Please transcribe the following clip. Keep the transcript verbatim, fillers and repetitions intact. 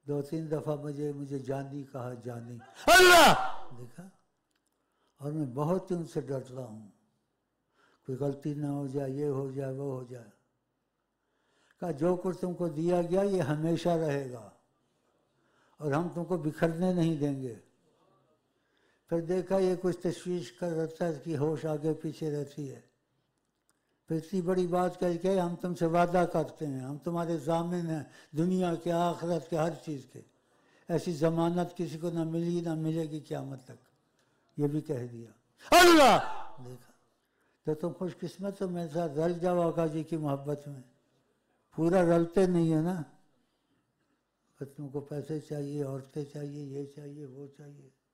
दो तीन दफा मुझे मुझे जानी कहा, जानी अल्लाह देखा। और मैं बहुत ही उनसे डरता हूँ, कोई गलती ना हो जाए, ये हो जाए वो हो जाए। कहा जो कुछ तुमको दिया गया ये हमेशा रहेगा और हम तुमको बिखरने नहीं देंगे। फिर देखा ये कुछ तशवीश कर रहता है कि होश आगे पीछे रहती है। फिर इतनी बड़ी बात कह के हम तुमसे वादा करते हैं, हम तुम्हारे ज़ामिन हैं दुनिया के आखिरत के हर चीज़ के, ऐसी ज़मानत किसी को ना मिली ना मिलेगी क़यामत तक, ये भी कह दिया। अल्लाह देखा। तो तुम खुशकिस्मत हो, मेरे साथ रल जाओ आका जी की मोहब्बत में। पूरा रलते नहीं है ना, तुमको पैसे चाहिए, औरतें चाहिए, ये चाहिए वो चाहिए।